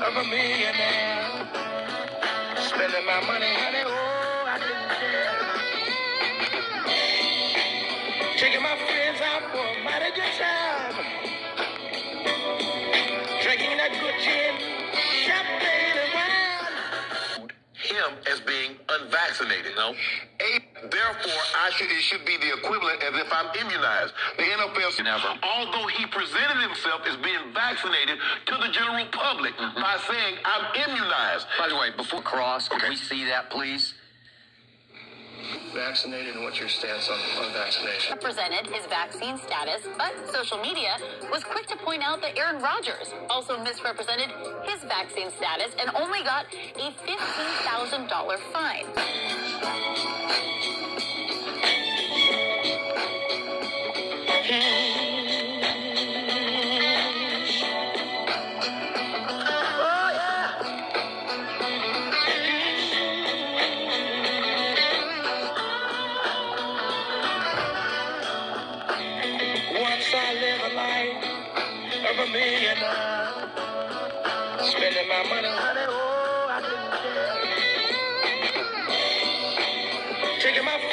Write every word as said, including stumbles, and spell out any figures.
of a millionaire. Spending my money, honey, oh, I didn't care. Taking my friends out for a mighty good time. Drinking that good gin, champagne and wine. Him as being unvaccinated, no? A, therefore, I should it should be the equivalent as if I'm immunized. The N F L, never. Although he presented himself as being vaccinated to the general public mm-hmm. by saying I'm immunized. By the way, before cross, can okay. we see that, please? Vaccinated, and what's your stance on, on vaccination? Represented his vaccine status, but social media was quick to point out that Aaron Rodgers also misrepresented his vaccine status and only got a fifteen thousand dollars fine. Once I live a life of a millionaire, spending my money, honey, oh, I didn't care. Taking my